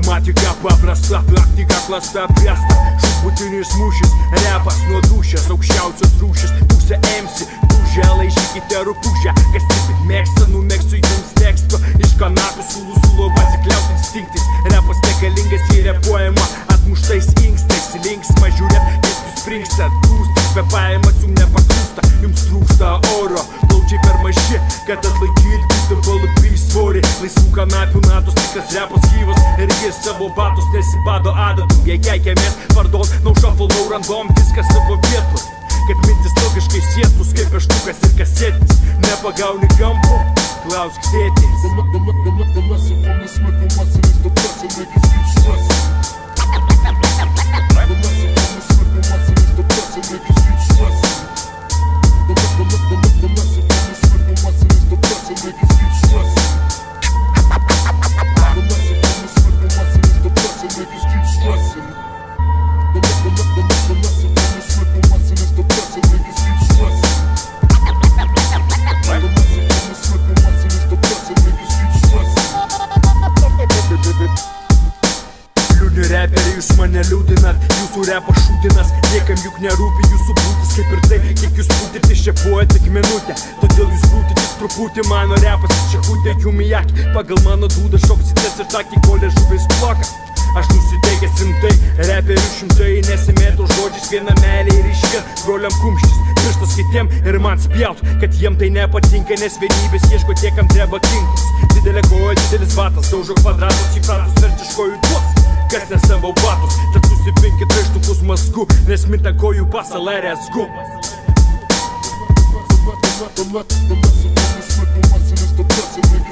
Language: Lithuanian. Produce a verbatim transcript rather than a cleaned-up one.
Tematika paprasta, praktika klasta presta. Žūtbūtinis mūšis, repas nuo dušės, aukščiausios rūšis. Pusė M C, dužė, laižykite rupūžę. Kas tipit mėgsta, numėgsiu jums teksto. Iš kanapių sulų sulo pasikliaut instinktais. Repas negalingas, jį repuojama atmuštais inkstais. Linksma žiūrėt, kaip jūs springstat, plūstat. Kvepavimas jums nepaklūsta, jums trūksta oro. Plaučiai per maži, kad atlaikyt būtų palupį svorį. Laisvų kanapių natos, tikras repas gyvas. Ir jis savo batus nesibado adatų. Jei keikėmės, pardon, no shuffle, no random. Viskas savo vietų, kad mintis logiškai sėtus. Kaip peštukas ir kasetis. Nepagauni kampo, klausk tėtis. Reperiai, jūs mane liūdinat, jūsų repas šūdinas. Niekam juk nerūpi jūsų būtis kaip ir tai, kiek jūs būtit iščepuoja tik minutę. Todėl jūs būtit tik truputį, mano repas čia kūtė jum į akį. Pagal mano dūdą šoksitės ir takį kolė žuvis ploka. Aš nusiteikęs rimtai, reperių šimtai. Nesimėtų žodžiais, viena meilė ir iškir broliam kumštis, pirštas kitiem ir man spjaut, kad jiem tai nepatinka. Nes vienybės ieško tie, kam treba kinkos. Didelė koja, didelis batas, daužo kvadratus, įpratus vertiškojų duos. Kas ne savo batus, tad susipinkit raištukus masku, nes minta kojų pasalarės gum. The lesson from the Smith and Wesson is the best.